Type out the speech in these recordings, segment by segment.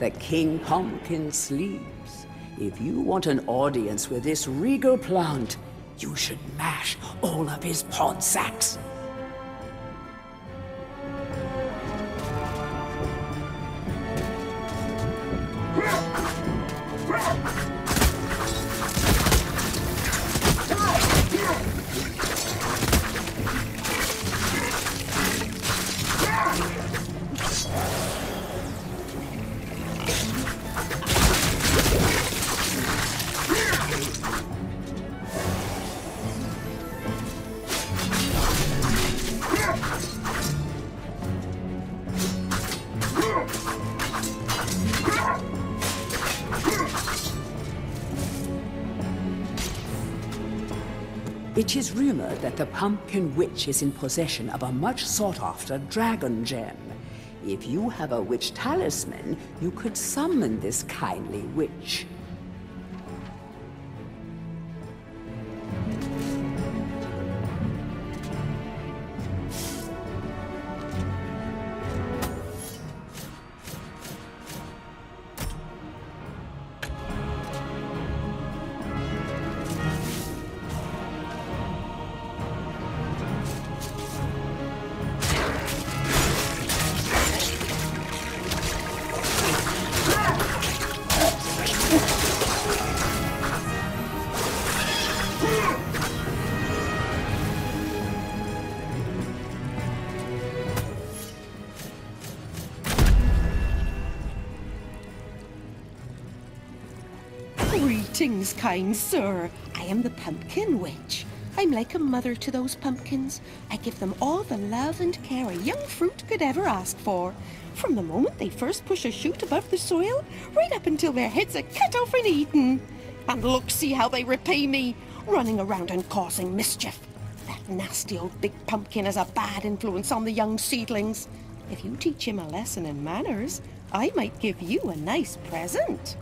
The King Pumpkin sleeps. If you want an audience with this regal plant, you should mash all of his pod sacks. It is rumored that the Pumpkin Witch is in possession of a much sought-after dragon gem. If you have a witch talisman, you could summon this kindly witch. Greetings, kind sir. I am the Pumpkin Witch. I'm like a mother to those pumpkins. I give them all the love and care a young fruit could ever ask for. From the moment they first push a shoot above the soil, right up until their heads are cut off and eaten. And look, see how they repay me, running around and causing mischief. That nasty old big pumpkin has a bad influence on the young seedlings. If you teach him a lesson in manners, I might give you a nice present.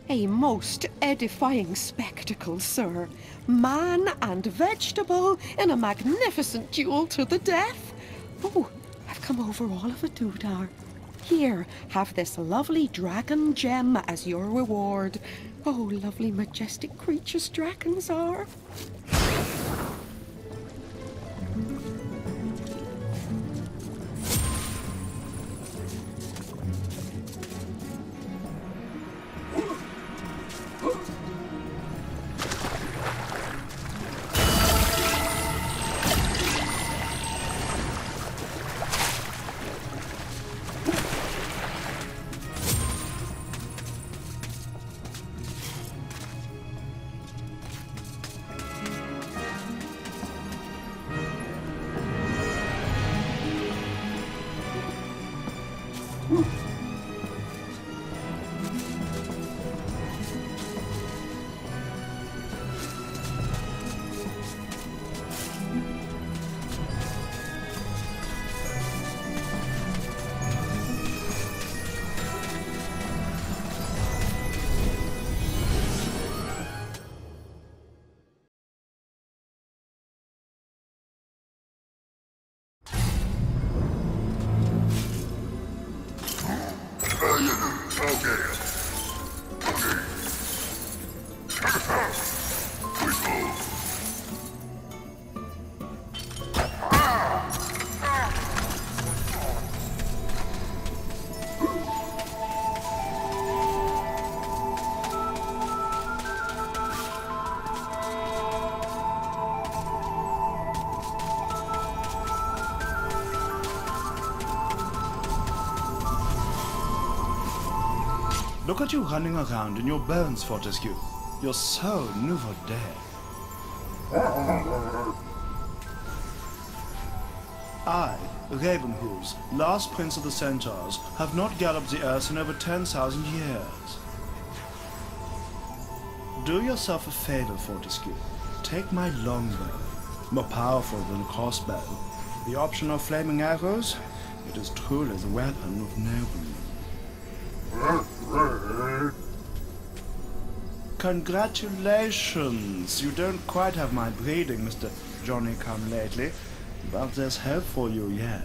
A most edifying spectacle, sir. Man and vegetable in a magnificent duel to the death. Oh, I've come over all of a doodah. Here, have this lovely dragon gem as your reward. Oh, lovely, majestic creatures dragons are. Look at you running around in your bones, Fortescue. You're so nouveau day. I, Ravenhooves, last prince of the Centaurs, have not galloped the earth in over 10,000 years. Do yourself a favor, Fortescue. Take my longbow, more powerful than a crossbow. The option of flaming arrows, it is truly the weapon of noblemen. Congratulations! You don't quite have my breeding, Mr. Johnny-come-lately, but there's hope for you yet.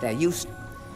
They're used...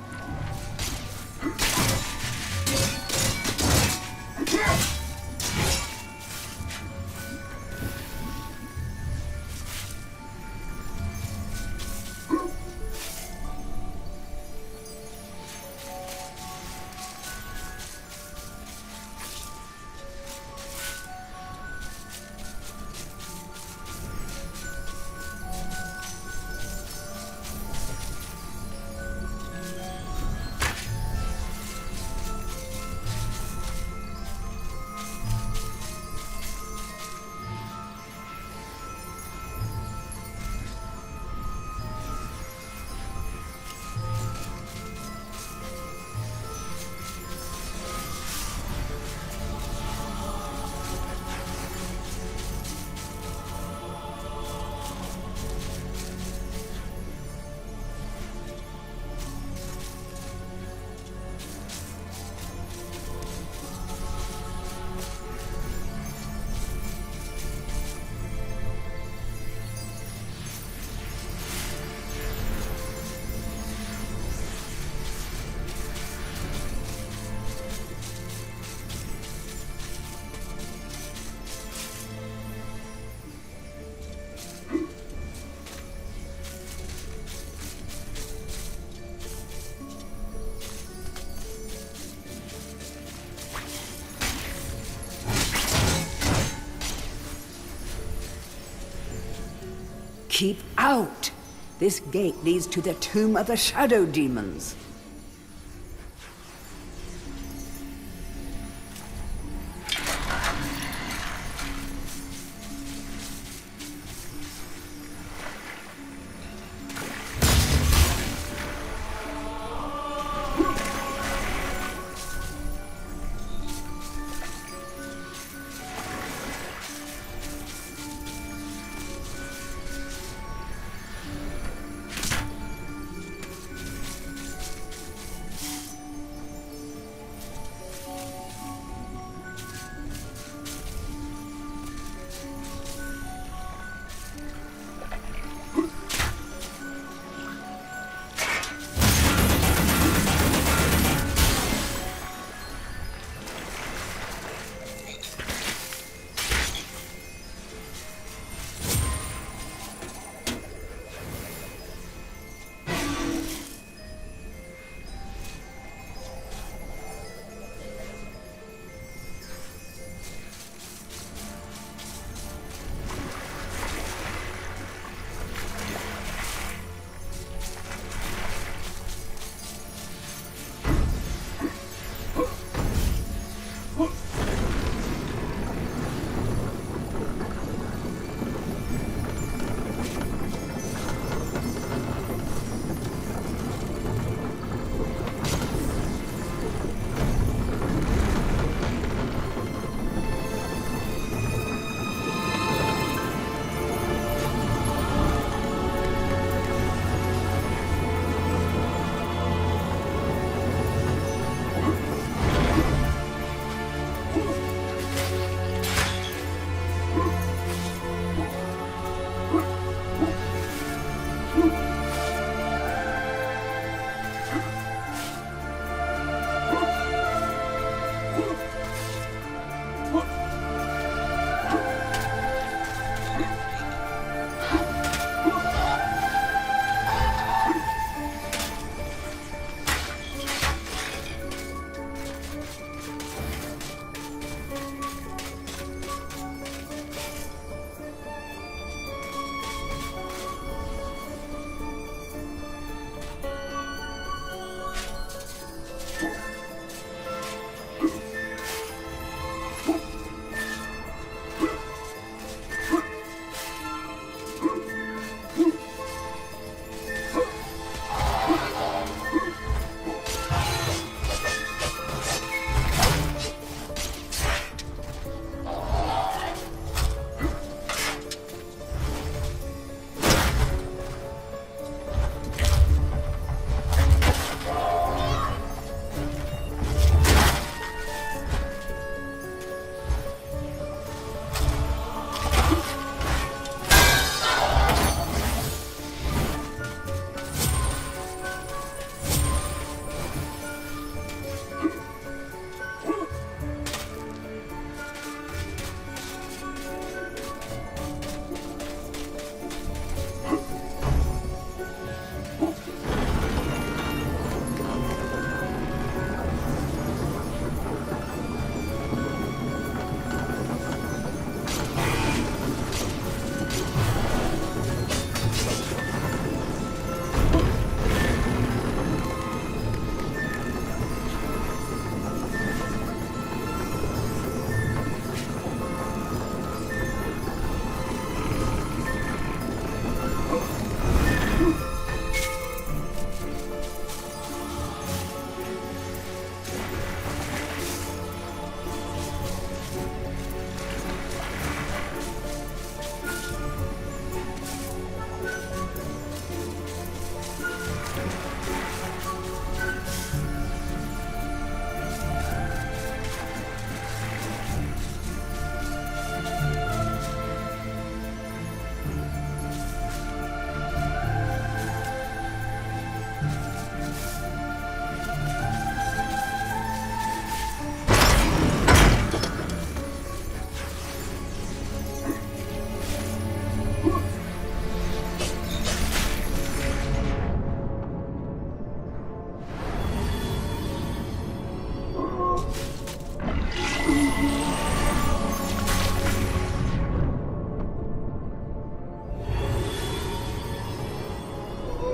Keep out! This gate leads to the tomb of the Shadow Demons.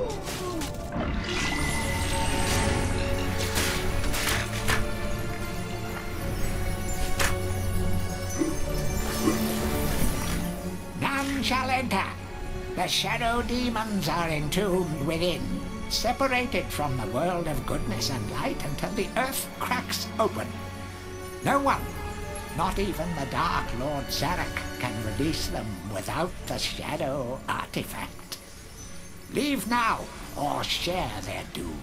None shall enter. The shadow demons are entombed within, separated from the world of goodness and light until the earth cracks open. No one, not even the Dark Lord Zarek, can release them without the shadow artifact. Leave now, or share their doom.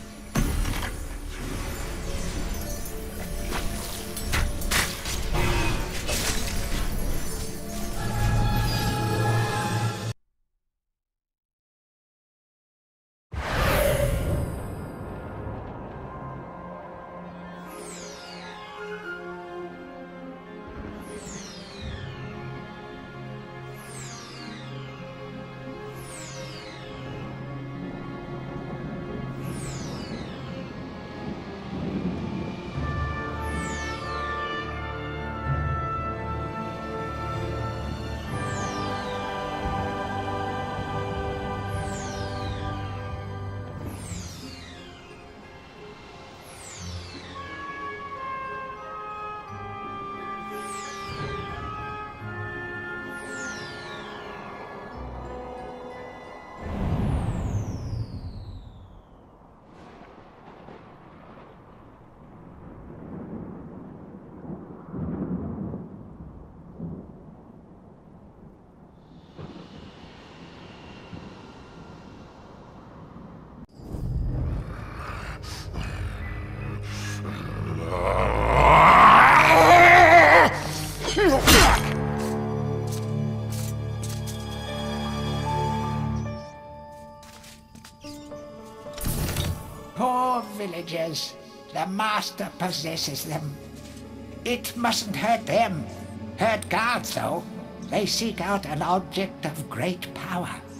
Poor villagers. The Master possesses them. It mustn't hurt them. Hurt guards, though. They seek out an object of great power.